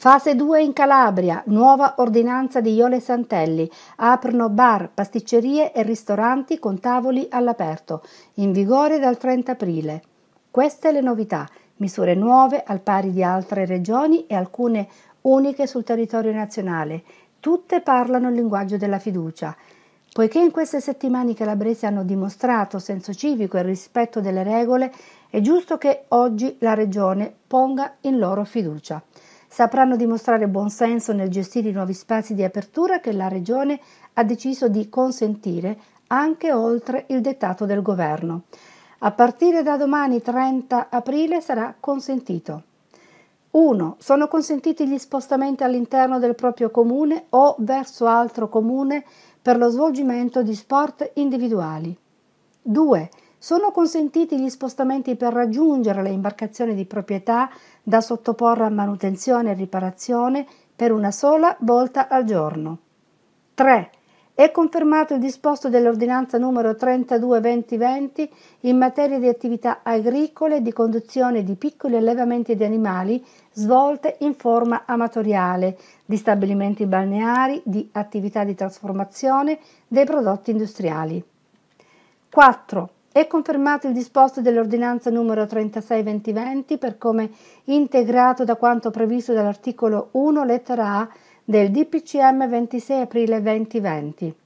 Fase 2 in Calabria, nuova ordinanza di Jole Santelli, aprono bar, pasticcerie e ristoranti con tavoli all'aperto, in vigore dal 30 aprile. Queste le novità, misure nuove al pari di altre regioni e alcune uniche sul territorio nazionale. Tutte parlano il linguaggio della fiducia. Poiché in queste settimane i calabresi hanno dimostrato senso civico e rispetto delle regole, è giusto che oggi la regione ponga in loro fiducia. Sapranno dimostrare buonsenso nel gestire i nuovi spazi di apertura che la Regione ha deciso di consentire anche oltre il dettato del Governo. A partire da domani 30 aprile sarà consentito. 1. Sono consentiti gli spostamenti all'interno del proprio comune o verso altro comune per lo svolgimento di sport individuali. 2. Sono consentiti gli spostamenti per raggiungere le imbarcazioni di proprietà da sottoporre a manutenzione e riparazione per una sola volta al giorno. 3. È confermato il disposto dell'ordinanza numero 32/2020 in materia di attività agricole e di conduzione di piccoli allevamenti di animali svolte in forma amatoriale, di stabilimenti balneari, di attività di trasformazione dei prodotti industriali. 4. È confermato il disposto dell'ordinanza numero 36/2020 per come integrato da quanto previsto dall'articolo 1 lettera A del DPCM 26 aprile 2020.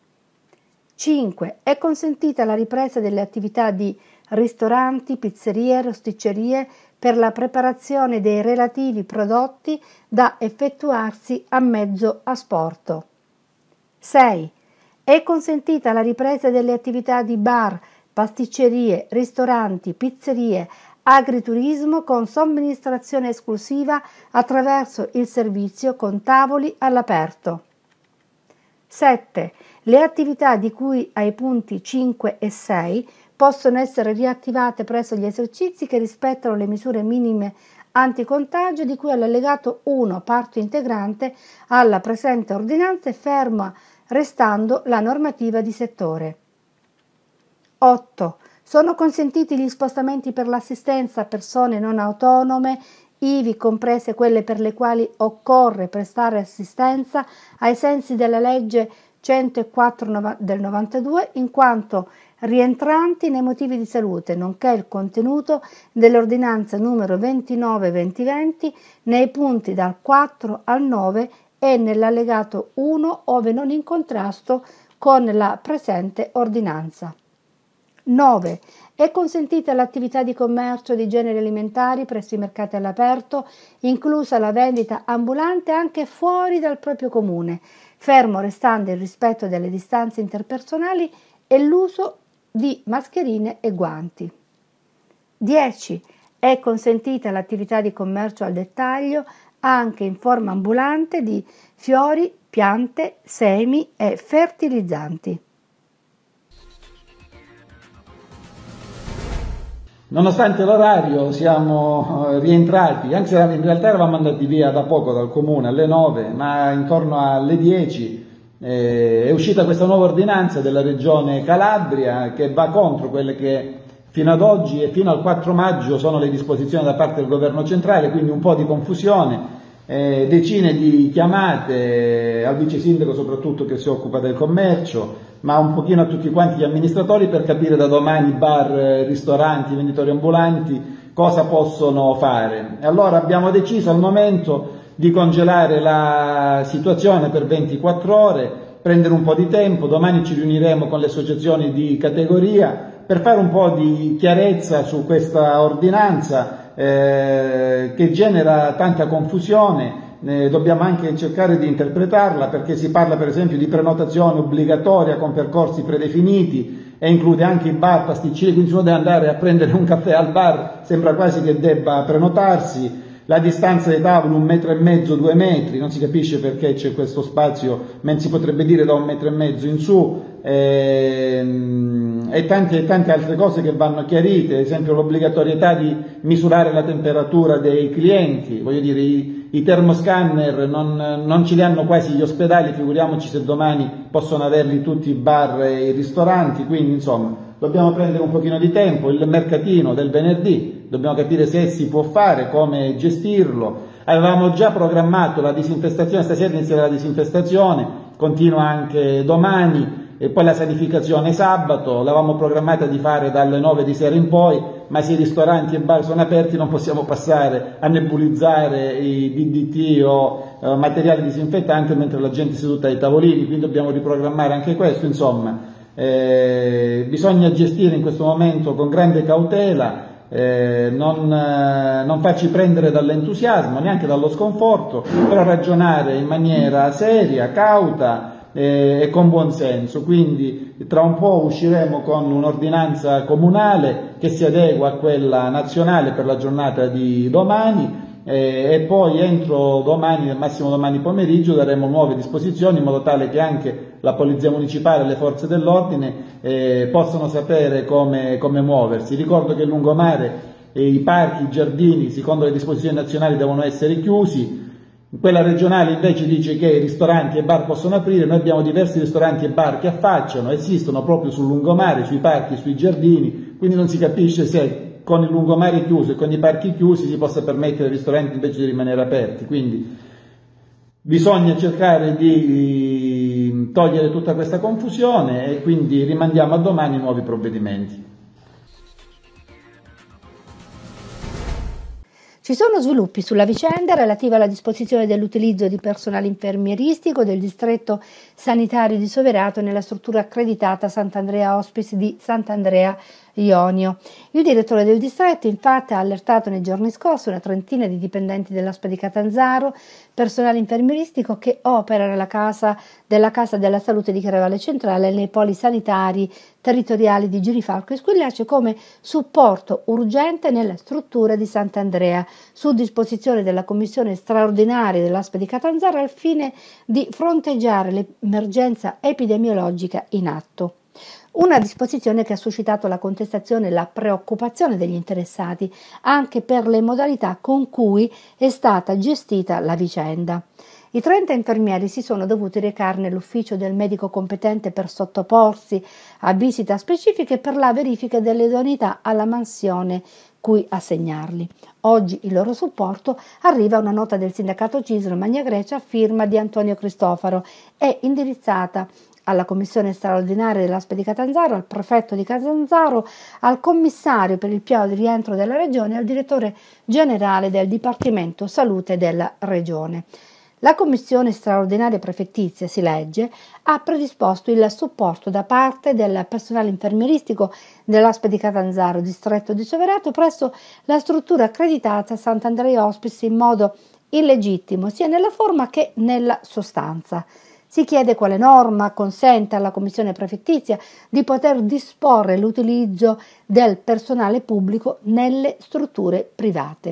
5. È consentita la ripresa delle attività di ristoranti, pizzerie, rosticcerie per la preparazione dei relativi prodotti da effettuarsi a mezzo asporto. 6. È consentita la ripresa delle attività di bar, pasticcerie, ristoranti, pizzerie, agriturismo con somministrazione esclusiva attraverso il servizio con tavoli all'aperto. 7. Le attività di cui ai punti 5 e 6 possono essere riattivate presso gli esercizi che rispettano le misure minime anticontagio di cui all'allegato 1, parte integrante alla presente ordinanza e ferma restando la normativa di settore. 8. Sono consentiti gli spostamenti per l'assistenza a persone non autonome, ivi comprese quelle per le quali occorre prestare assistenza ai sensi della legge 104 del 92, in quanto rientranti nei motivi di salute, nonché il contenuto dell'ordinanza numero 29/2020 nei punti dal 4 al 9 e nell'allegato 1 ove non in contrasto con la presente ordinanza. 9. È consentita l'attività di commercio di generi alimentari presso i mercati all'aperto, inclusa la vendita ambulante anche fuori dal proprio comune, fermo restando il rispetto delle distanze interpersonali e l'uso di mascherine e guanti. 10. È consentita l'attività di commercio al dettaglio anche in forma ambulante di fiori, piante, semi e fertilizzanti. Nonostante l'orario siamo rientrati, anzi in realtà eravamo andati via da poco dal comune alle 9, ma intorno alle 10 è uscita questa nuova ordinanza della regione Calabria che va contro quelle che fino ad oggi e fino al 4 maggio sono le disposizioni da parte del governo centrale, quindi un po' di confusione, decine di chiamate al vice sindaco soprattutto che si occupa del commercio, ma un pochino a tutti quanti gli amministratori per capire da domani bar, ristoranti, venditori ambulanti cosa possono fare. E allora abbiamo deciso al momento di congelare la situazione per 24 ore, prendere un po' di tempo, domani ci riuniremo con le associazioni di categoria per fare un po' di chiarezza su questa ordinanza che genera tanta confusione. Dobbiamo anche cercare di interpretarla perché si parla per esempio di prenotazione obbligatoria con percorsi predefiniti e include anche i bar, pasticcerie, quindi se uno deve andare a prendere un caffè al bar sembra quasi che debba prenotarsi. La distanza dei tavoli 1,5 metri, 2 metri, non si capisce perché c'è questo spazio, ma si potrebbe dire da 1,5 metri in su, e tante altre cose che vanno chiarite, ad esempio l'obbligatorietà di misurare la temperatura dei clienti, voglio dire i termoscanner non ce li hanno quasi gli ospedali, figuriamoci se domani possono averli tutti i bar e i ristoranti, quindi insomma dobbiamo prendere un pochino di tempo, il mercatino del venerdì, dobbiamo capire se si può fare, come gestirlo. avevamo già programmato la disinfestazione, stasera inizierà la disinfestazione, continua anche domani, e poi la sanificazione sabato, l'avevamo programmata di fare dalle 9 di sera in poi, ma se i ristoranti e bar sono aperti non possiamo passare a nebulizzare i DDT o materiale disinfettante mentre la gente è seduta ai tavolini, quindi dobbiamo riprogrammare anche questo, insomma. Bisogna gestire in questo momento con grande cautela, non farci prendere dall'entusiasmo, neanche dallo sconforto, però ragionare in maniera seria, cauta e con buon senso. Quindi tra un po' usciremo con un'ordinanza comunale che si adegua a quella nazionale per la giornata di domani, e poi entro domani, al massimo domani pomeriggio, daremo nuove disposizioni in modo tale che anche la Polizia Municipale e le forze dell'ordine possano sapere come muoversi. Ricordo che il lungomare, i parchi, i giardini, secondo le disposizioni nazionali, devono essere chiusi. Quella regionale invece dice che ristoranti e bar possono aprire. Noi abbiamo diversi ristoranti e bar che affacciano, esistono proprio sul lungomare, sui parchi, sui giardini, quindi non si capisce se con il lungomare chiuso e con i parchi chiusi si possa permettere ai ristoranti invece di rimanere aperti. Quindi bisogna cercare di togliere tutta questa confusione e quindi rimandiamo a domani nuovi provvedimenti. Ci sono sviluppi sulla vicenda relativa alla disposizione dell'utilizzo di personale infermieristico del distretto sanitario di Soverato nella struttura accreditata Sant'Andrea Hospice di Sant'Andrea Ionio. Il direttore del distretto infatti ha allertato nei giorni scorsi una trentina di dipendenti dell'Aspa di Catanzaro, personale infermieristico che opera nella Casa della Salute di Chiaravalle Centrale e nei poli sanitari territoriali di Girifalco e Squillace come supporto urgente nelle strutture di Sant'Andrea, su disposizione della commissione straordinaria dell'Aspa di Catanzaro al fine di fronteggiare l'emergenza epidemiologica in atto. Una disposizione che ha suscitato la contestazione e la preoccupazione degli interessati, anche per le modalità con cui è stata gestita la vicenda. I 30 infermieri si sono dovuti recare nell'ufficio del medico competente per sottoporsi a visita specifiche per la verifica dell'idoneità alla mansione cui assegnarli. Oggi il loro supporto arriva una nota del sindacato CISL Magna Grecia a firma di Antonio Cristofaro e indirizzata alla commissione straordinaria dell'Aspa di Catanzaro, al prefetto di Catanzaro, al commissario per il piano di rientro della regione e al direttore generale del Dipartimento Salute della regione. La commissione straordinaria prefettizia, si legge, ha predisposto il supporto da parte del personale infermieristico dell'Aspa di Catanzaro, distretto di Soverato, presso la struttura accreditata Sant'Andrea Hospice in modo illegittimo, sia nella forma che nella sostanza. Si chiede quale norma consenta alla commissione prefettizia di poter disporre l'utilizzo del personale pubblico nelle strutture private.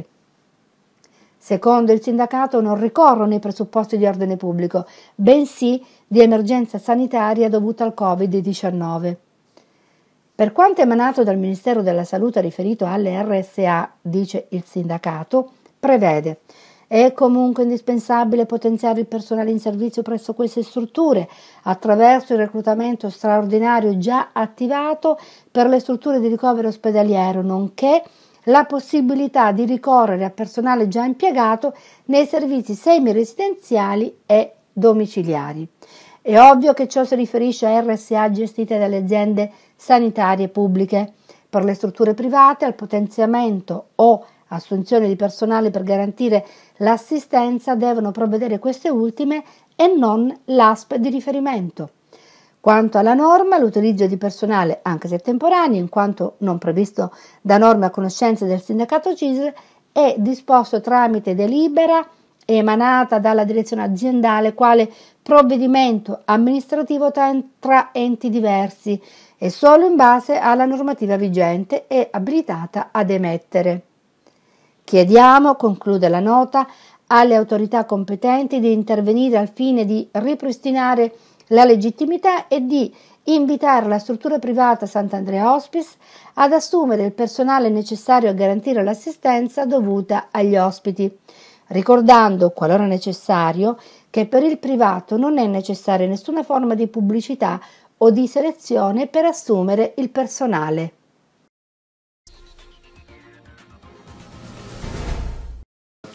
Secondo il sindacato non ricorrono i presupposti di ordine pubblico, bensì di emergenza sanitaria dovuta al Covid-19. Per quanto emanato dal Ministero della Salute riferito alle RSA, dice il sindacato, prevede: è comunque indispensabile potenziare il personale in servizio presso queste strutture attraverso il reclutamento straordinario già attivato per le strutture di ricovero ospedaliero, nonché la possibilità di ricorrere a personale già impiegato nei servizi semiresidenziali e domiciliari. È ovvio che ciò si riferisce a RSA gestite dalle aziende sanitarie pubbliche. Per le strutture private, al potenziamento o assunzione di personale per garantire l'assistenza devono provvedere queste ultime e non l'ASP di riferimento. Quanto alla norma, l'utilizzo di personale, anche se temporaneo, in quanto non previsto da norme a conoscenza del sindacato CISL, è disposto tramite delibera emanata dalla direzione aziendale quale provvedimento amministrativo tra enti diversi e solo in base alla normativa vigente è abilitata ad emettere. Chiediamo, conclude la nota, alle autorità competenti di intervenire al fine di ripristinare la legittimità e di invitare la struttura privata Sant'Andrea Hospice ad assumere il personale necessario a garantire l'assistenza dovuta agli ospiti, ricordando, qualora necessario, che per il privato non è necessaria nessuna forma di pubblicità o di selezione per assumere il personale.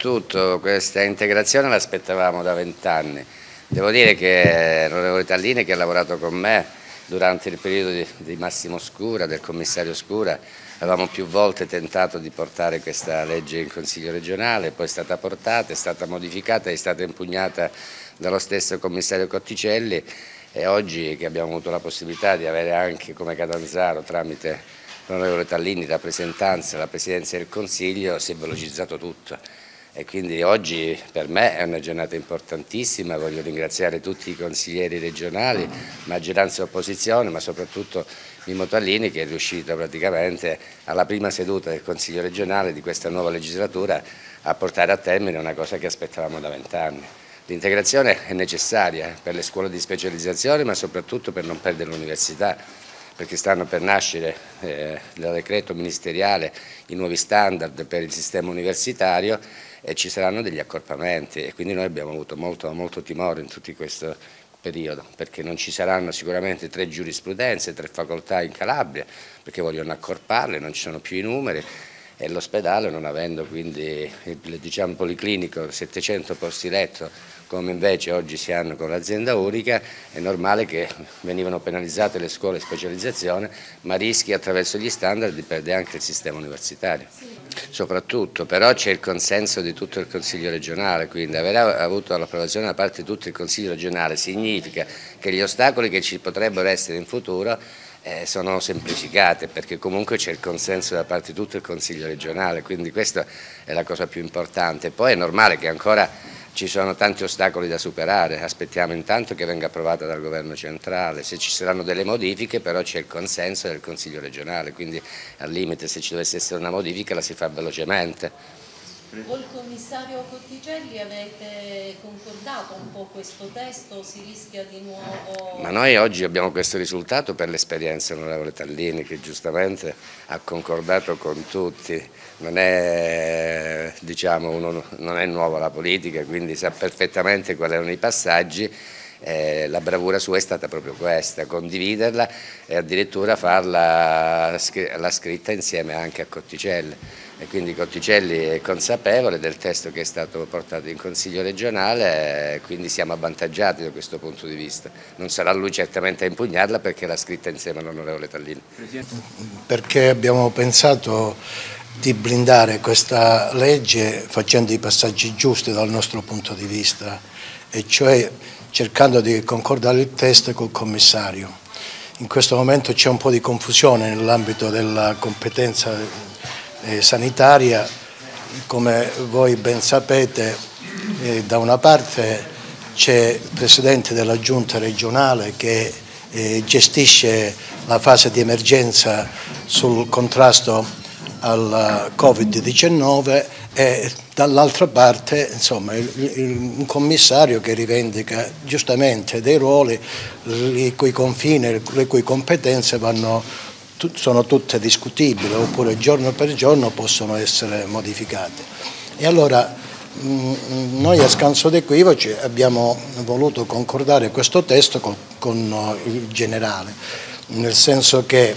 soprattutto questa integrazione l'aspettavamo da 20 anni. Devo dire che l'onorevole Tallini, che ha lavorato con me durante il periodo di Massimo Scura, del commissario Scura, avevamo più volte tentato di portare questa legge in Consiglio regionale, poi è stata portata, è stata modificata, è stata impugnata dallo stesso commissario Cotticelli, e oggi che abbiamo avuto la possibilità di avere anche come Catanzaro, tramite l'onorevole Tallini, rappresentanza alla Presidenza del Consiglio, si è velocizzato tutto. E quindi oggi per me è una giornata importantissima, voglio ringraziare tutti i consiglieri regionali, maggioranza e opposizione, ma soprattutto Mimmo Tallini, che è riuscito praticamente alla prima seduta del Consiglio regionale di questa nuova legislatura a portare a termine una cosa che aspettavamo da 20 anni. L'integrazione è necessaria per le scuole di specializzazione, ma soprattutto per non perdere l'università, perché stanno per nascere dal decreto ministeriale i nuovi standard per il sistema universitario e ci saranno degli accorpamenti, e quindi noi abbiamo avuto molto timore in tutto questo periodo, perché non ci saranno sicuramente 3 giurisprudenze, 3 facoltà in Calabria, perché vogliono accorparle, non ci sono più i numeri, e l'ospedale, non avendo quindi il policlinico 700 posti letto come invece oggi si hanno con l'azienda unica, è normale che venivano penalizzate le scuole di specializzazione, ma rischi attraverso gli standard di perdere anche il sistema universitario. Soprattutto però c'è il consenso di tutto il Consiglio regionale, quindi aver avuto l'approvazione da parte di tutto il Consiglio regionale significa che gli ostacoli che ci potrebbero essere in futuro sono semplificate, perché comunque c'è il consenso da parte di tutto il Consiglio regionale, quindi questa è la cosa più importante. Poi è normale che ancora ci sono tanti ostacoli da superare, aspettiamo intanto che venga approvata dal governo centrale, se ci saranno delle modifiche però c'è il consenso del Consiglio regionale, quindi al limite se ci dovesse essere una modifica la si fa velocemente. Col commissario Cotticelli avete concordato un po' questo testo, si rischia di nuovo? Ma noi oggi abbiamo questo risultato per l'esperienza dell'onorevole Tallini, che giustamente ha concordato con tutti, non è, non è nuovo alla politica, quindi sa perfettamente quali erano i passaggi. La bravura sua è stata proprio questa, condividerla e addirittura farla la scritta insieme anche a Cotticelli. E quindi Cotticelli è consapevole del testo che è stato portato in Consiglio regionale, quindi siamo avvantaggiati da questo punto di vista. Non sarà lui certamente a impugnarla perché l'ha scritta insieme all'onorevole Tallini. Perché abbiamo pensato di blindare questa legge facendo i passaggi giusti dal nostro punto di vista, e cioè cercando di concordare il testo col commissario. In questo momento c'è un po' di confusione nell'ambito della competenza sanitaria, come voi ben sapete. Da una parte c'è il Presidente della Giunta regionale che gestisce la fase di emergenza sul contrasto al Covid-19 e dall'altra parte insomma un commissario che rivendica giustamente dei ruoli i cui confini, le cui competenze sono tutte discutibili, oppure giorno per giorno possono essere modificate. E allora noi a scanso d'equivoci abbiamo voluto concordare questo testo con il generale, nel senso che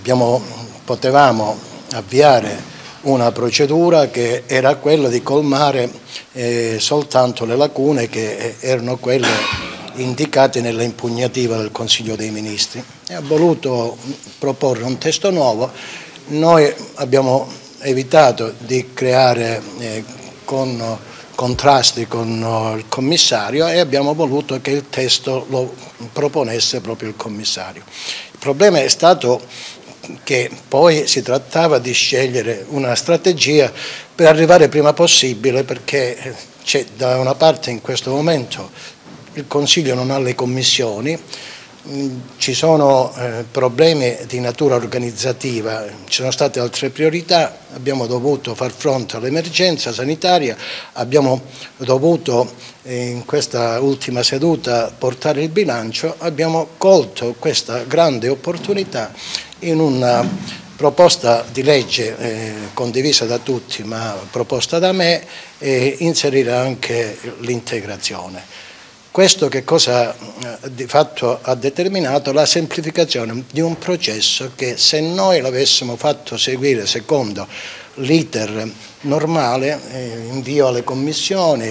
potevamo avviare una procedura che era quella di colmare soltanto le lacune che erano quelle indicate nella impugnativa del Consiglio dei Ministri, e ha voluto proporre un testo nuovo. Noi abbiamo evitato di creare contrasti con il commissario e abbiamo voluto che il testo lo proponesse proprio il commissario. Il problema è stato che poi si trattava di scegliere una strategia per arrivare prima possibile, perché c'è da una parte in questo momento il Consiglio non ha le commissioni, ci sono problemi di natura organizzativa, ci sono state altre priorità, abbiamo dovuto far fronte all'emergenza sanitaria, abbiamo dovuto in questa ultima seduta portare il bilancio, abbiamo colto questa grande opportunità in una proposta di legge condivisa da tutti ma proposta da me, e inserire anche l'integrazione. Questo che cosa di fatto ha determinato? La semplificazione di un processo che, se noi l'avessimo fatto seguire secondo l'iter normale, invio alle commissioni,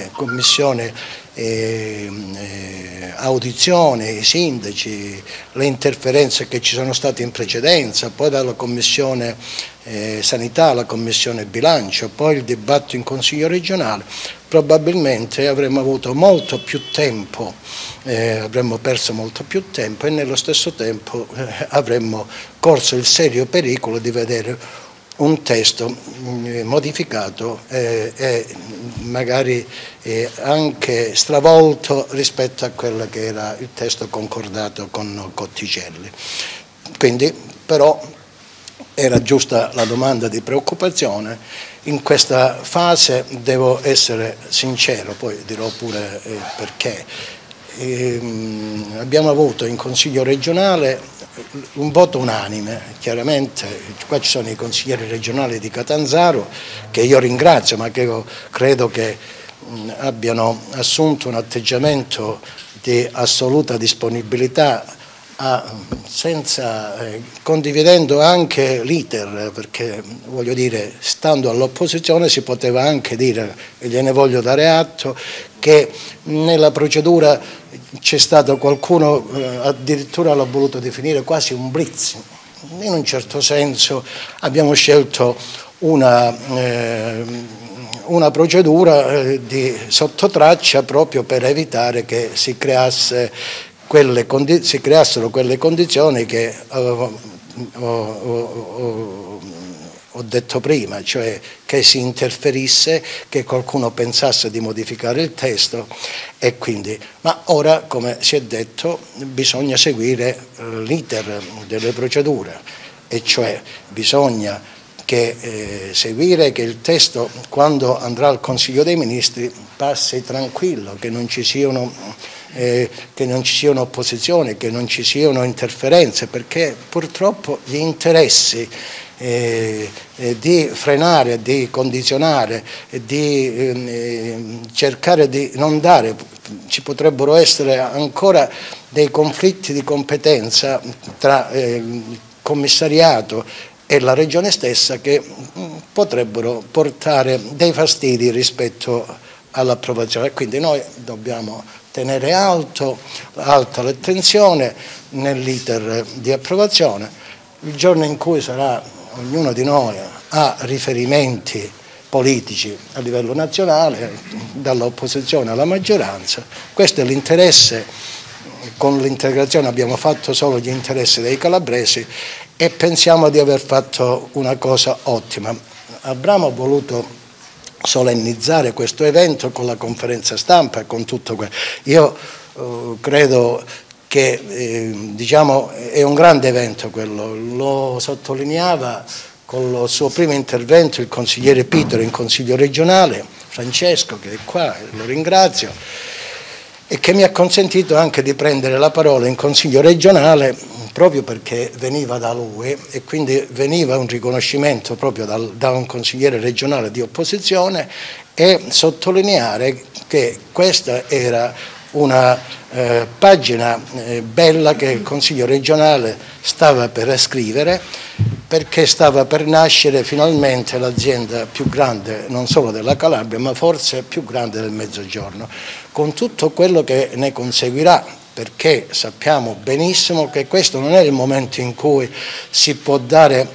audizione, i sindaci, le interferenze che ci sono state in precedenza, poi dalla commissione sanità alla commissione bilancio, poi il dibattito in consiglio regionale, probabilmente avremmo avuto molto più tempo, avremmo perso molto più tempo e nello stesso tempo avremmo corso il serio pericolo di vedere un testo modificato e magari anche stravolto rispetto a quello che era il testo concordato con Cotticelli. Quindi però era giusta la domanda di preoccupazione. In questa fase devo essere sincero, poi dirò pure perché. Abbiamo avuto in Consiglio regionale un voto unanime, chiaramente qua ci sono i consiglieri regionali di Catanzaro che io ringrazio, ma che io credo che abbiano assunto un atteggiamento di assoluta disponibilità, condividendo anche l'iter, perché voglio dire, stando all'opposizione si poteva anche dire, e gliene voglio dare atto, che nella procedura c'è stato qualcuno, addirittura l'ha voluto definire quasi un blitz. In un certo senso abbiamo scelto una procedura di sottotraccia proprio per evitare che si creassero quelle condizioni che ho detto prima, cioè che si interferisse, che qualcuno pensasse di modificare il testo e quindi, ma ora, come si è detto, bisogna seguire l'iter delle procedure, e cioè bisogna seguire che il testo, quando andrà al Consiglio dei Ministri, passi tranquillo, che non ci siano opposizioni, che non ci siano interferenze, perché purtroppo gli interessi di frenare, di condizionare, di cercare di non dare, ci potrebbero essere ancora dei conflitti di competenza tra il commissariato e la regione stessa che potrebbero portare dei fastidi rispetto all'approvazione. Quindi noi dobbiamo tenere alta l'attenzione nell'iter di approvazione. Il giorno in cui ognuno di noi ha riferimenti politici a livello nazionale, dall'opposizione alla maggioranza, questo è l'interesse. Con l'integrazione abbiamo fatto solo gli interessi dei calabresi e pensiamo di aver fatto una cosa ottima. Abbiamo voluto solennizzare questo evento con la conferenza stampa e con tutto quello. Io credo che diciamo, è un grande evento quello, lo sottolineava con il suo primo intervento il consigliere Pitero in Consiglio regionale, Francesco, che è qua, lo ringrazio, e che mi ha consentito anche di prendere la parola in Consiglio regionale proprio perché veniva da lui e quindi veniva un riconoscimento proprio da un consigliere regionale di opposizione, e sottolineare che questa era una pagina bella che il Consiglio regionale stava per scrivere, perché stava per nascere finalmente l'azienda più grande non solo della Calabria ma forse più grande del Mezzogiorno, con tutto quello che ne conseguirà, perché sappiamo benissimo che questo non è il momento in cui si può dare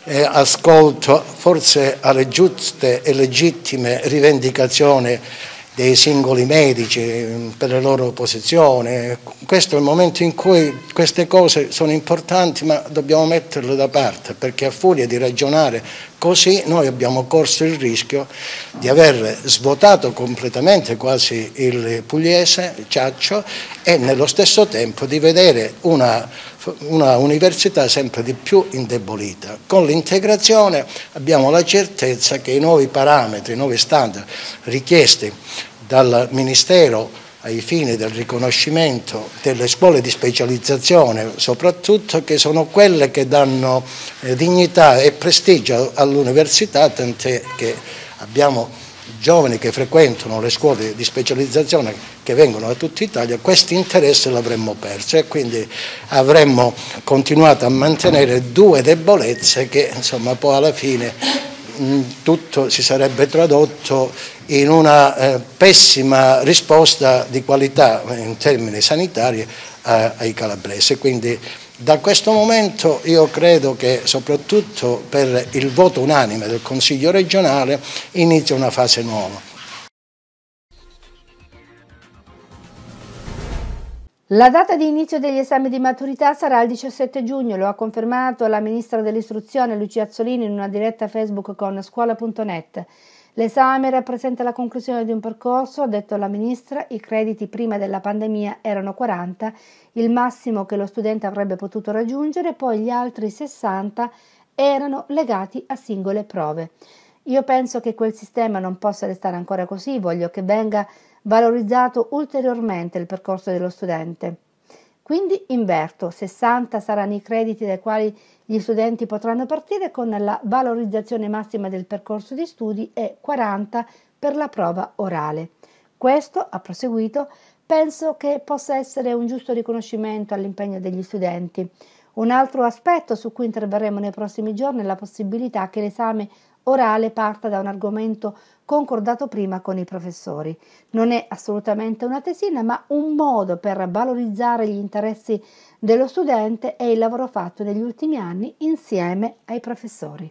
ascolto forse alle giuste e legittime rivendicazioni dei singoli medici per le loro posizioni. Questo è il momento in cui queste cose sono importanti, ma dobbiamo metterle da parte, perché a furia di ragionare così noi abbiamo corso il rischio di aver svuotato completamente quasi il pugliese, il Ciaccio, e nello stesso tempo di vedere una università sempre di più indebolita. Con l'integrazione abbiamo la certezza che i nuovi parametri, i nuovi standard richiesti dal Ministero ai fini del riconoscimento delle scuole di specializzazione, soprattutto, che sono quelle che danno dignità e prestigio all'università, tant'è che abbiamo giovani che frequentano le scuole di specializzazione che vengono da tutta Italia, questo interesse l'avremmo perso e quindi avremmo continuato a mantenere due debolezze che insomma poi alla fine tutto si sarebbe tradotto in una pessima risposta di qualità in termini sanitari ai calabresi. Quindi da questo momento io credo che soprattutto per il voto unanime del Consiglio regionale inizia una fase nuova. La data di inizio degli esami di maturità sarà il 17 giugno, lo ha confermato la ministra dell'istruzione Lucia Azzolini in una diretta Facebook con scuola.net. L'esame rappresenta la conclusione di un percorso, ha detto la ministra, i crediti prima della pandemia erano 40, il massimo che lo studente avrebbe potuto raggiungere, poi gli altri 60 erano legati a singole prove. Io penso che quel sistema non possa restare ancora così, voglio che venga valorizzato ulteriormente il percorso dello studente. Quindi inverto, 60 saranno i crediti dai quali gli studenti potranno partire con la valorizzazione massima del percorso di studi e 40 per la prova orale. Questo, ha proseguito, penso che possa essere un giusto riconoscimento all'impegno degli studenti. Un altro aspetto su cui interverremo nei prossimi giorni è la possibilità che l'esame orale parta da un argomento concordato prima con i professori. Non è assolutamente una tesina, ma un modo per valorizzare gli interessi dello studente e il lavoro fatto negli ultimi anni insieme ai professori.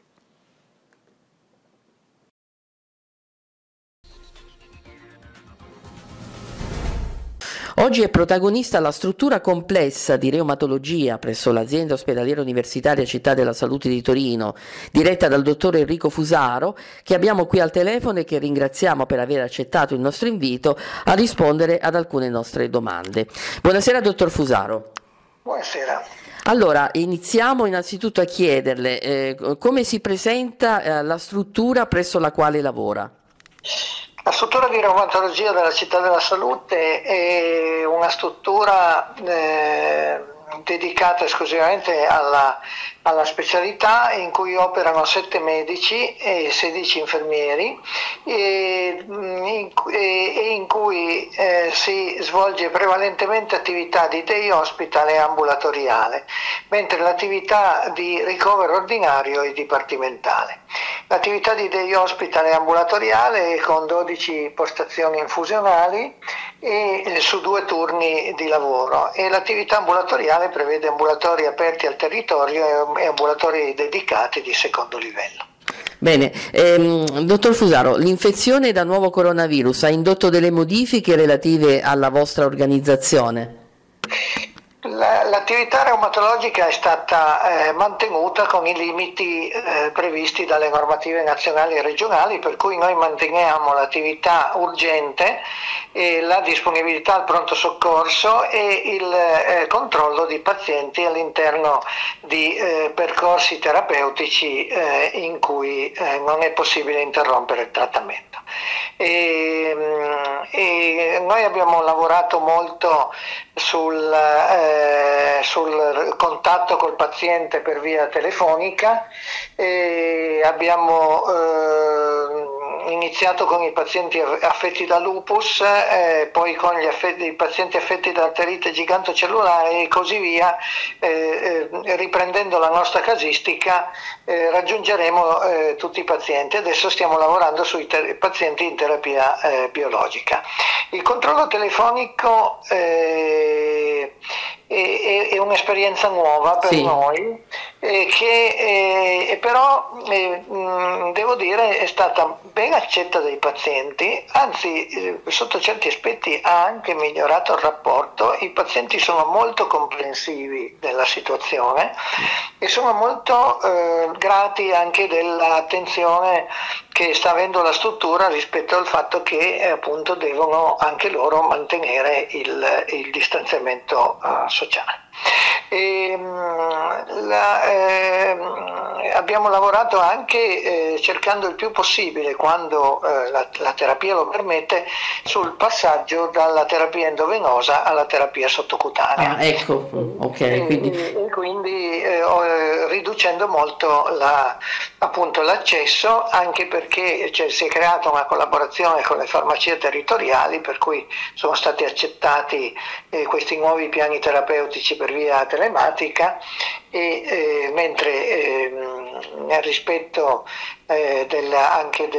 Oggi è protagonista la struttura complessa di reumatologia presso l'azienda ospedaliera universitaria Città della Salute di Torino, diretta dal dottor Enrico Fusaro, che abbiamo qui al telefono e che ringraziamo per aver accettato il nostro invito a rispondere ad alcune nostre domande. Buonasera dottor Fusaro. Buonasera. Allora, iniziamo innanzitutto a chiederle come si presenta la struttura presso la quale lavora. La struttura di reumatologia della Città della Salute è una struttura dedicata esclusivamente alla specialità, in cui operano 7 medici e 16 infermieri e in cui si svolge prevalentemente attività di day hospital e ambulatoriale, mentre l'attività di ricovero ordinario è dipartimentale. L'attività di day hospital e ambulatoriale è con 12 postazioni infusionali e su 2 turni di lavoro, e l'attività ambulatoriale prevede ambulatori aperti al territorio e ambulatori dedicati di secondo livello. Bene, dottor Fusaro, l'infezione da nuovo coronavirus ha indotto delle modifiche relative alla vostra organizzazione? L'attività reumatologica è stata mantenuta con i limiti previsti dalle normative nazionali e regionali, per cui noi manteniamo l'attività urgente, la disponibilità al pronto soccorso e il controllo di pazienti all'interno di percorsi terapeutici in cui non è possibile interrompere il trattamento. E noi abbiamo lavorato molto sul contatto col paziente per via telefonica, abbiamo iniziato con i pazienti affetti da lupus, poi con i pazienti affetti da arterite gigantocellulare e così via, riprendendo la nostra casistica raggiungeremo tutti i pazienti. Adesso stiamo lavorando sui pazienti in terapia biologica. Il controllo telefonico è un'esperienza nuova per noi, che però devo dire è stata ben accetta dai pazienti, anzi sotto certi aspetti ha anche migliorato il rapporto. I pazienti sono molto comprensivi della situazione e sono molto grati anche dell'attenzione che sta avendo la struttura rispetto al fatto che appunto devono anche loro mantenere il distanziamento sociale. Abbiamo lavorato anche cercando il più possibile, quando la terapia lo permette, sul passaggio dalla terapia endovenosa alla terapia sottocutanea. Ah, ecco, ok. Quindi quindi riducendo molto appunto l'accesso, anche perché si è creata una collaborazione con le farmacie territoriali, per cui sono stati accettati questi nuovi piani terapeutici per via telematica, e mentre nel rispetto anche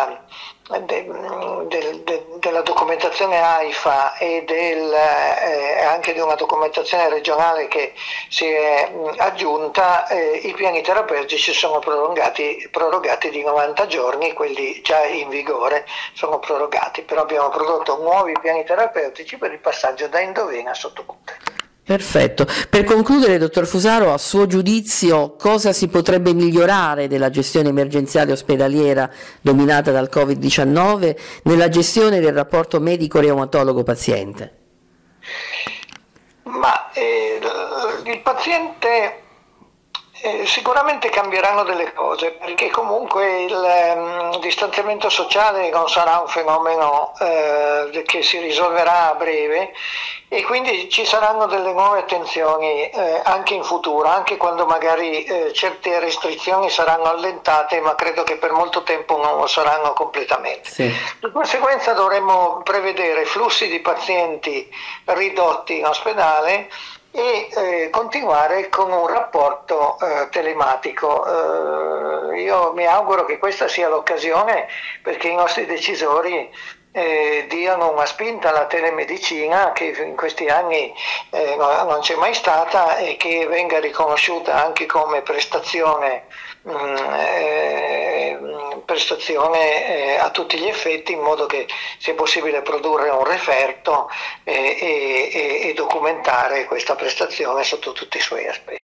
della documentazione AIFA e anche di una documentazione regionale che si è aggiunta, i piani terapeutici sono prorogati di 90 giorni, quelli già in vigore sono prorogati, però abbiamo prodotto nuovi piani terapeutici per il passaggio da endovena a sottocute. Perfetto. Per concludere, dottor Fusaro, a suo giudizio cosa si potrebbe migliorare della gestione emergenziale ospedaliera dominata dal Covid-19 nella gestione del rapporto medico-reumatologo-paziente? Ma il paziente sicuramente cambieranno delle cose, perché comunque il distanziamento sociale non sarà un fenomeno che si risolverà a breve, e quindi ci saranno delle nuove attenzioni anche in futuro, anche quando magari certe restrizioni saranno allentate, ma credo che per molto tempo non lo saranno completamente. Sì. Di conseguenza dovremmo prevedere flussi di pazienti ridotti in ospedale e continuare con un rapporto telematico. Io mi auguro che questa sia l'occasione perché i nostri decisori diano una spinta alla telemedicina, che in questi anni non c'è mai stata, e che venga riconosciuta anche come prestazione a tutti gli effetti, in modo che sia possibile produrre un referto e documentare questa prestazione sotto tutti i suoi aspetti.